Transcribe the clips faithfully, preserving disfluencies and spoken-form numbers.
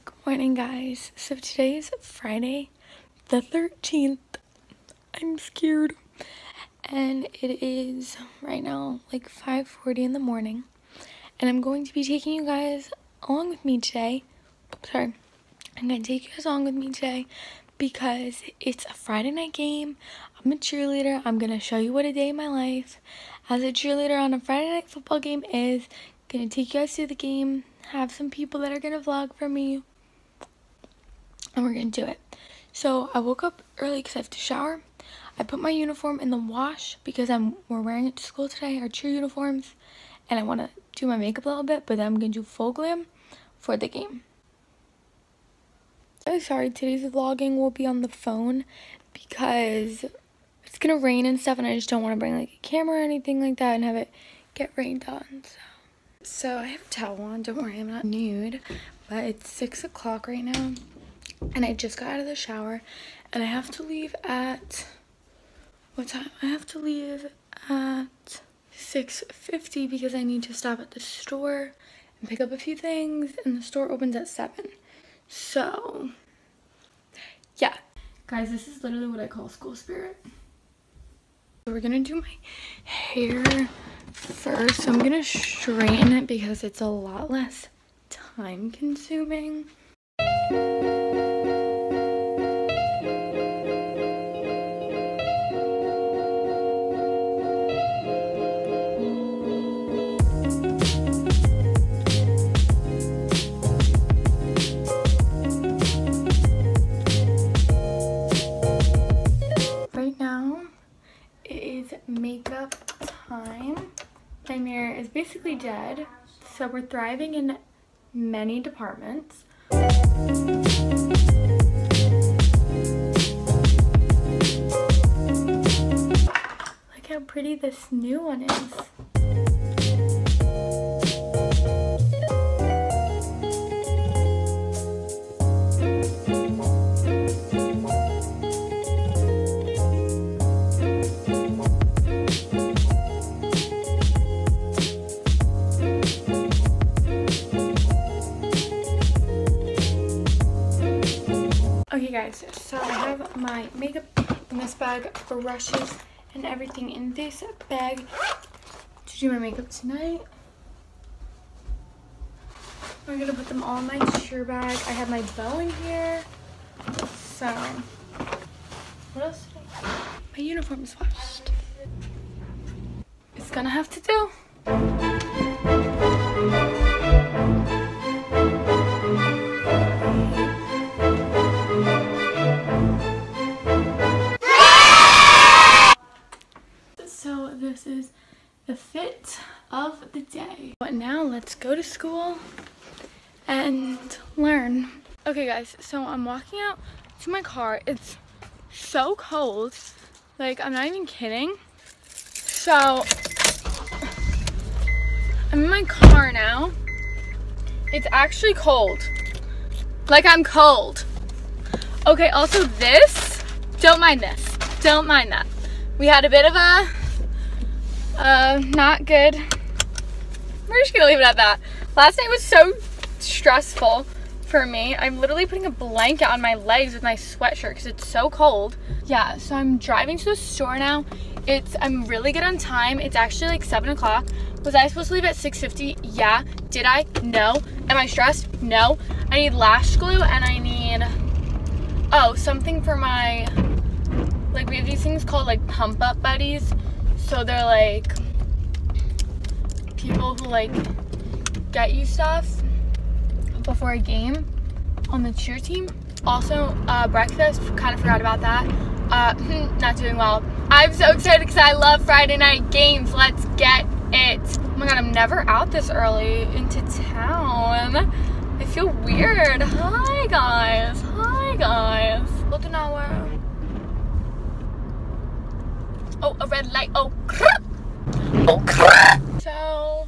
Good morning, guys. So today is Friday the thirteenth. I'm scared. And it is right now like five forty in the morning. And I'm going to be taking you guys along with me today. Sorry. I'm going to take you guys along with me today because it's a Friday night game. I'm a cheerleader. I'm going to show you what a day in my life as a cheerleader on a Friday night football game is. Going to take you guys through the game. Have some people that are going to vlog for me. And we're going to do it. So I woke up early because I have to shower. I put my uniform in the wash because I'm we're wearing it to school today, our cheer uniforms. And I want to do my makeup a little bit, but then I'm going to do full glam for the game. I'm sorry, today's vlogging will be on the phone because it's going to rain and stuff, and I just don't want to bring like a camera or anything like that and have it get rained on. So, so I have a towel on. Don't worry, I'm not nude, but it's six o'clock right now, and I just got out of the shower, and I have to leave at, what time? I have to leave at six fifty because I need to stop at the store and pick up a few things, and the store opens at seven. So, yeah. Guys, this is literally what I call school spirit. So we're gonna do my hair first. So I'm gonna straighten it because it's a lot less time consuming. Makeup time. My mirror is basically dead, so we're thriving in many departments. Look how pretty this new one is. Okay guys, so I have my makeup in this bag, brushes and everything in this bag to do my makeup tonight. We're gonna put them all in my cheer bag. I have my bow in here. So, what else did I do? My uniform is washed. It's gonna have to do. This is the fit of the day. But now let's go to school and learn. Okay guys, so I'm walking out to my car. It's so cold. Like, I'm not even kidding. So I'm in my car now. It's actually cold. Like, I'm cold. Okay, also this, don't mind this. Don't mind that. We had a bit of a Uh, not good. We're just gonna leave it at that. Last night was so stressful for me. I'm literally putting a blanket on my legs with my sweatshirt because it's so cold. Yeah, so I'm driving to the store now. It's, I'm really good on time. It's actually like seven o'clock. Was I supposed to leave at six fifty? Yeah. Did I? No. Am I stressed? No. I need lash glue and I need, oh, something for my, like, we have these things called like pump up buddies. So they're like people who like get you stuff before a game on the cheer team. Also, uh, breakfast, kind of forgot about that. Uh, not doing well. I'm so excited because I love Friday night games. Let's get it. Oh my god, I'm never out this early into town. I feel weird. Hi guys. Hi guys. Look an hour. Oh, a red light. Oh, crap. Oh, crap. So,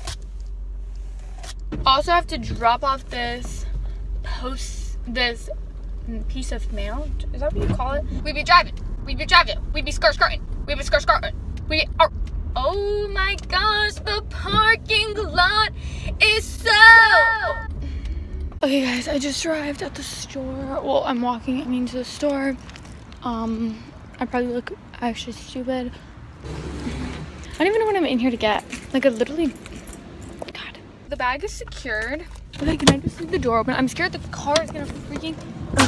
also have to drop off this post, this piece of mail. Is that what you call it? We be driving. We be driving. We be skirt skirting. We be skirt skirting. We are. Oh my gosh, the parking lot is so. Okay guys, I just arrived at the store. Well, I'm walking, I mean to the store. Um, I probably look actually stupid. I don't even know what I'm in here to get. Like I literally, God. The bag is secured. Okay, can I just leave the door open? I'm scared the car is gonna freaking, oh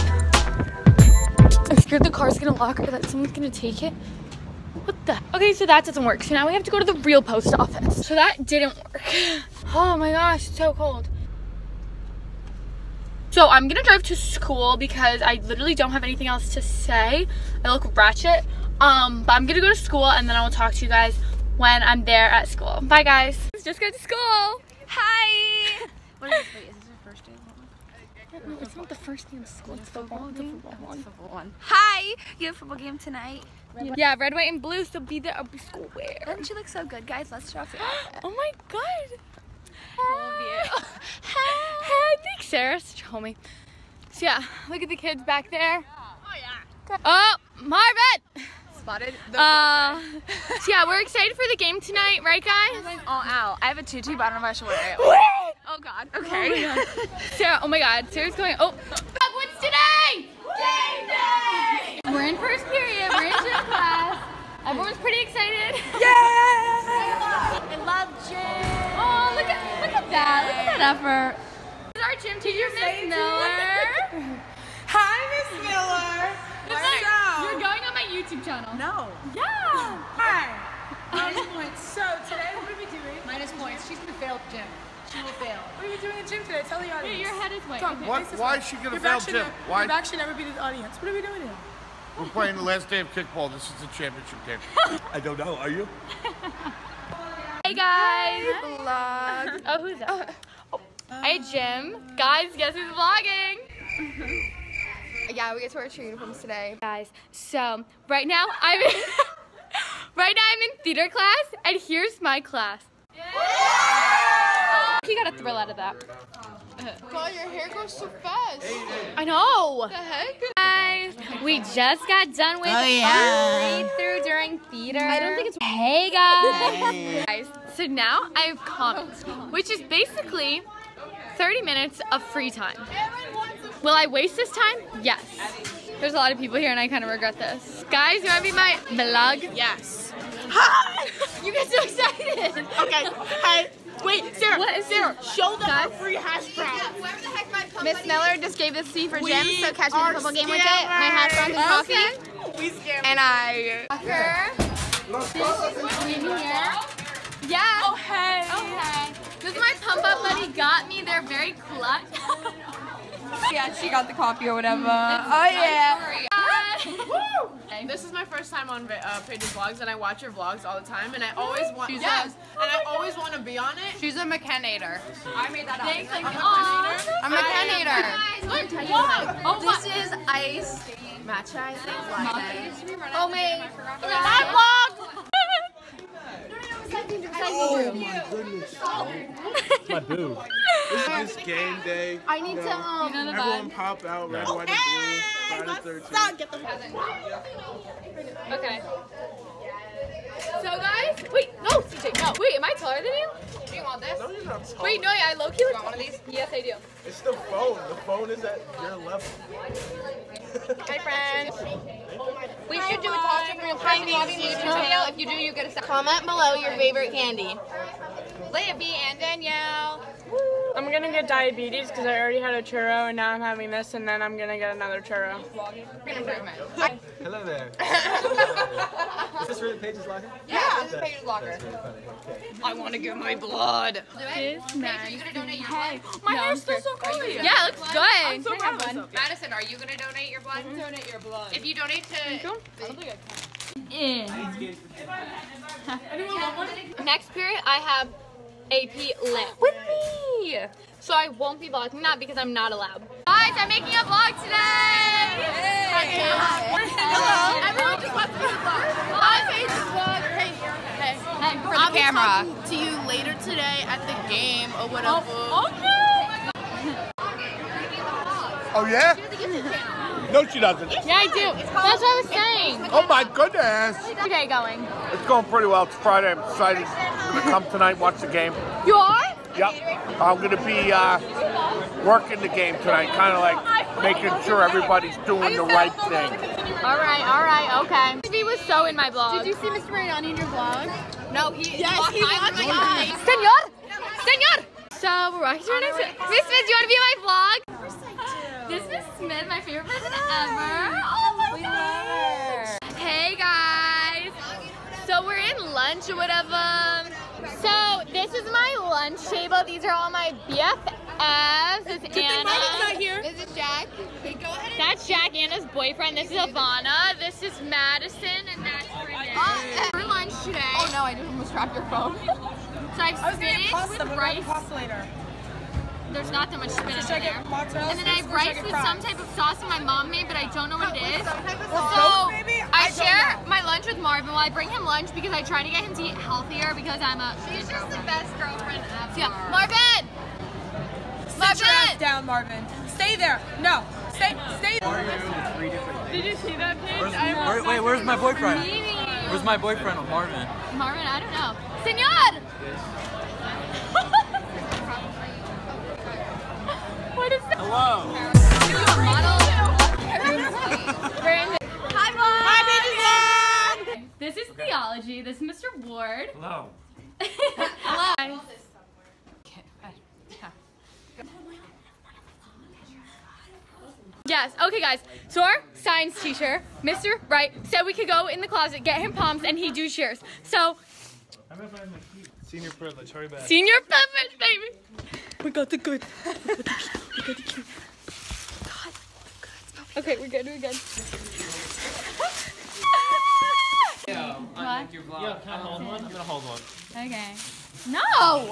God. I'm scared the car is gonna lock or that someone's gonna take it. What the? Okay, so that doesn't work. So now we have to go to the real post office. So that didn't work. Oh my gosh, it's so cold. So I'm gonna drive to school because I literally don't have anything else to say. I look ratchet. Um, but I'm gonna go to school and then I will talk to you guys when I'm there at school. Bye guys. Let's just go to school. Hi. What is this? Wait, is this your first day of school? No, it's not the first day of school. It's football. It's a football one. It's a football one. Hi. You have a football game tonight. Red, yeah, red, white, and blue. So be there. I'll be school wear. Doesn't she look so good, guys? Let's show off your outfit. Oh my God. All of you. Hey, thanks, Sarah. Such a homie. So yeah, look at the kids back there. Oh yeah. Oh, Marvin. Spotted. The Uh, so yeah, we're excited for the game tonight, right, guys? I'm going all out. I have a tutu, but I don't know if I should wear it. Oh God. Okay. Oh my God. Sarah. Oh my God. Sarah's going. Oh. What's today? Game day. We're in first period. We're in gym class. Everyone's pretty excited. Yeah. I love gym. Oh, look at look at that. Look at that effort. This is our gym teacher, Miss Miller. Hi, Miss Miller. It's What's like, up? you're going on my YouTube channel. No. Yeah. Hi. Minus points. So today, what are we doing? Minus points. She's gonna fail at gym. She will fail. What are we doing at gym today? Tell the audience. Your head is white. Come, Okay. what? Why is she gonna Your fail back should gym? ne- Why? Your back should never be to the audience. What are we doing here? We're playing the last day of kickball. This is the championship game. I don't know. Are you? Hey guys. Vlog. Oh, who's that? Oh. Hey Jim. Guys, guess who's vlogging? Yeah, we get to wear true uniforms today. Guys, so right now I'm in, right now I'm in theater class, and here's my class. You got a thrill out of that. God, your hair goes so fast. I know. The heck? Guys, we just got done with Oh, yeah. our read through during theater. I don't think it's- Hey guys. Guys, so now I have comments, which is basically thirty minutes of free time. Will I waste this time? Yes. There's a lot of people here and I kind of regret this. Guys, you want to be my vlog? Yes. Hi! You get so excited. Okay. Hey. Wait, Sarah. What is Sarah, this? show them our free hash brown. Miss Miller just gave this to you for We gym, so catch me in are the football game with it. My hash browns and coffee. We scam. And I... In here? Yeah. Oh, hey. Okay. This is my pump up buddy got me. They're very clutch. Yeah, she got the coffee or whatever. Oh yeah. This is my first time on uh, Paige's vlogs, and I watch your vlogs all the time, and I always want She's yes, a- and I always want to be on it. She's a Makenator. I made that up. Thanks. Like, I'm a Makenator. Oh, This is ice matcha, I think. Oh, my. my vlog. Oh my goodness. It's my boo. This is game day. I need to, um... You know the Everyone vibe. pop out, red, white, and blue. Friday thirteenth. Get the Okay. So guys, wait, no, C J, no, wait, am I taller than you? Do you want this? No, you're not tall. Wait, no, yeah, I low key. Want one of these? Yes, I do. It's the phone. The phone is at your level. Hi, friends. We should do a toss up real quick YouTube video. If you do, you get a second. Comment below your favorite candy. Leah B and Danielle. I'm gonna get diabetes because I already had a churro, and now I'm having this, and then I'm gonna get another churro. Improvement. Hello there. Is this really Paige's locker? Yeah, this is Paige's locker. I want to give my blood. This man. Are you gonna donate your blood? My No, hair's I'm still so curly. you- Yeah, it looks good. I'm so proud of myself. Madison, are you gonna donate your blood? Donate your blood. If you donate to... Next period, I have A P Lit with me. So I won't be vlogging that because I'm not allowed. Guys, I'm making a vlog today. Hello. Everyone just wants to be the vlog. Hi, Paige's vlog. Hey, hey, hey, For the camera. To you later today at the game or whatever. Okay. Oh yeah? No, she doesn't. Yeah, I do. That's what I was saying. Oh my goodness. Okay, going. It's going pretty well. It's Friday. I'm excited. I'm gonna come tonight, watch the game. You are? Yep. I'm gonna be uh, working the game tonight, kind of like making sure everybody's doing the right thing. All right, all right, okay. He was so in my vlog. Did you see Mister Mariani in your vlog? No, he. Yes, he walked walked my by. eyes. Senor, senor. So we're walking to our next. Miss Smith, do you want to be in my vlog? Of course I do. This is Miss Smith, my favorite person ever. Oh my we god. Hey guys. So we're in lunch or whatever. So this is my lunch table. These are all my B F Fs. This is Anna. Not here. This is Jack. Okay, go ahead. That's Jack, Anna's boyfriend. This is Ivana. This is Madison, and that's Renee. Uh, for lunch today. Oh no, I just almost dropped your phone. So I have I was gonna get spinach pasta, with but we're rice. having pasta later. There's not that much spinach Should I in there. get mozzarella And then I have sticks or should I rice get with fries? some type of sauce that my mom made, but I don't know what it is. Toast, So maybe? I I don't share know. my lunch with Marvin. Well, I bring him lunch because I try to get him to eat healthier because I'm a She's just the best girlfriend ever. So, yeah. Marvin! Sit your ass Marvin! down, Marvin. Stay there. No. Stay. Stay. Did you see that, Paige? Where's, where, wait, where's my boyfriend? Mimi. Where's my boyfriend, Marvin? Marvin, I don't know. Senor! What is that? Hello. Brandon. Hi, vlog! Hi, baby vlog. This is theology. This is Mister Ward. Hello. Hello. Yes, okay guys, so our science teacher, Mister Wright, said we could go in the closet, get him pumps, and he'd do shears. So, Senior privilege, hurry back. senior privilege, baby. We got the good. We got the cute. God, good. Okay, we're good, we're good. Yeah, What? I like your vlog. Yeah, can I hold one? I'm gonna hold one. Okay. No!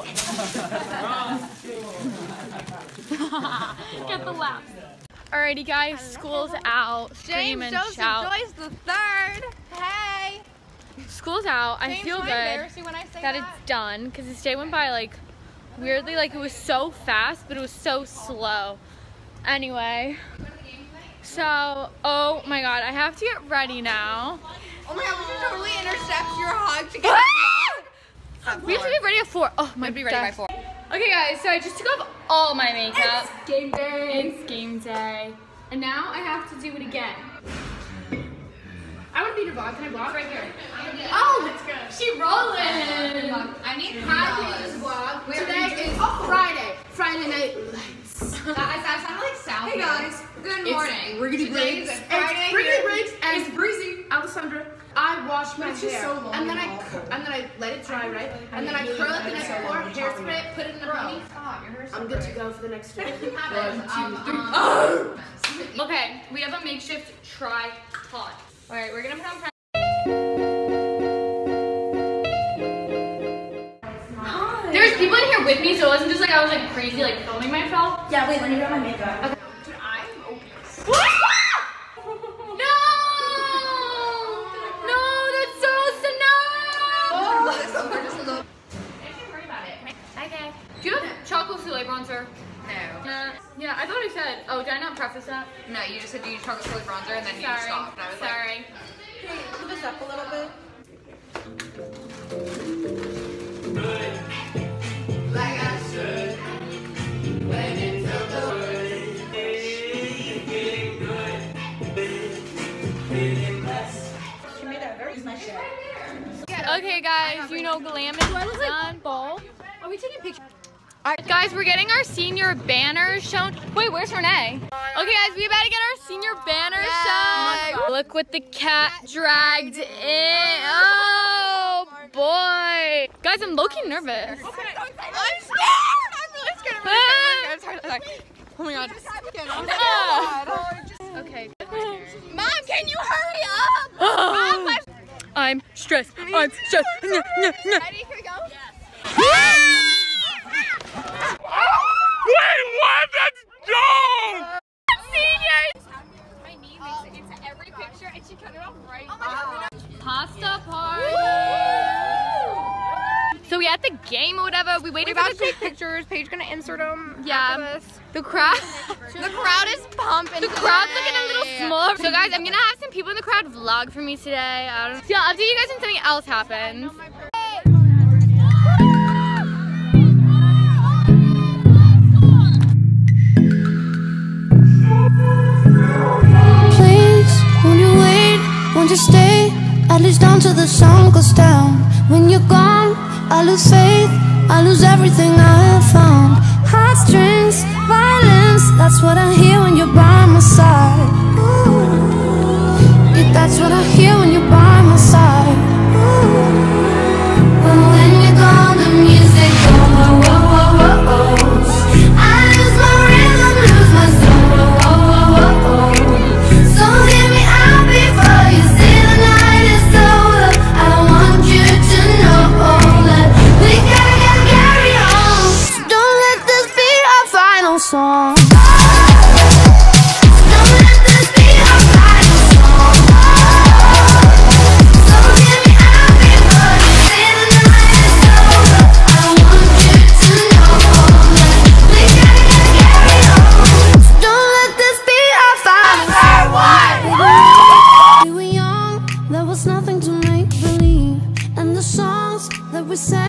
Get the laugh. Alrighty guys, school's out. Scream and shout. Joyce the third. Hey. School's out. I James, feel will I good embarrass you when I say that that it's done because this day went by like weirdly, like it was so fast, but it was so slow. Anyway, so oh my god, I have to get ready now. Oh my god, we should totally intercept your hug to get We have to be ready at four. Oh my god. be ready by four. Okay guys, so I just took off all my makeup. It's game day. It's game day. And now I have to do it again. I want to be in your vlog. Can I vlog right here? Oh, let's go. She rolling. I need How do we do this vlog? Today is Friday. Friday night lights. I sound like South. Hey guys, Good it's morning. Riggedy Today's Briggs. Friday It's Riggedy here. Briggs and it's Breezy. Alessandra. I wash my it's just hair, so long and then I and cur- and then I let it dry, right? And then I curl it the next floor, hairspray it, put it in a pony. I'm good to go for the next day. One, two, three. Okay, we have a makeshift tripod. All right, we're gonna put on. There's people in here with me, so it wasn't just like I was like crazy, like filming myself. Yeah. Wait. Let me grab my makeup. Okay. No! No, that's so no! Okay. Do you have chocolate souffle bronzer? No. Uh, yeah, I thought I said. Oh, did I not preface that? No, you just said you use chocolate souffle bronzer and then you Sorry. stopped. And I was like, Sorry. Put this up a little bit. like I should. When it's over. She made that very nice shade. Okay, guys, you know glam is done. Bowl. Are we taking pictures? Alright, guys, we're getting our senior banners shown. Wait, where's Renee? Okay, guys, we about to get our senior banners shown. Look what the cat dragged in. Oh boy, guys, I'm low-key nervous. I'm scared. I'm really scared. I'm really scared. I'm sorry. Oh my god. Ah. Okay. Mom, can you hurry up? Mom, let's- I'm stressed. I'm stressed. Ready? Here we go. Wait, what? That's dope! Seniors. My knee makes it into every picture and she cut it off right. Oh Pasta party. So we at the game or whatever. We waited We're for about the to take pictures. Paige gonna insert them. Yeah. The crowd. The crowd is pumping. The crowd's looking a little small. So guys, I'm gonna have some people in the crowd vlog for me today. I don't. So yeah, I'll update you guys when something else happens. won't you stay? At least until the sun goes down. When you're gone, I lose faith, I lose everything I have found. Heartstrings, violence, that's what I hear when you're by my side. Ooh. Yeah, that's what I hear when you're by my side. Ooh. But when you're gone, the music goes whoa, whoa, whoa, whoa, whoa. I lose my rhythm, lose my soul, whoa, whoa, whoa, whoa, whoa. So hear me out before you say the night is over. I want you to know that we gotta get carried on. So don't let this be our final song. Don't let this be our final song. So hear me out before you say the night is over. I want you to know that we gotta get carried on. So don't let this be our final song. We were young, there was nothing to make believe, and the songs that we sang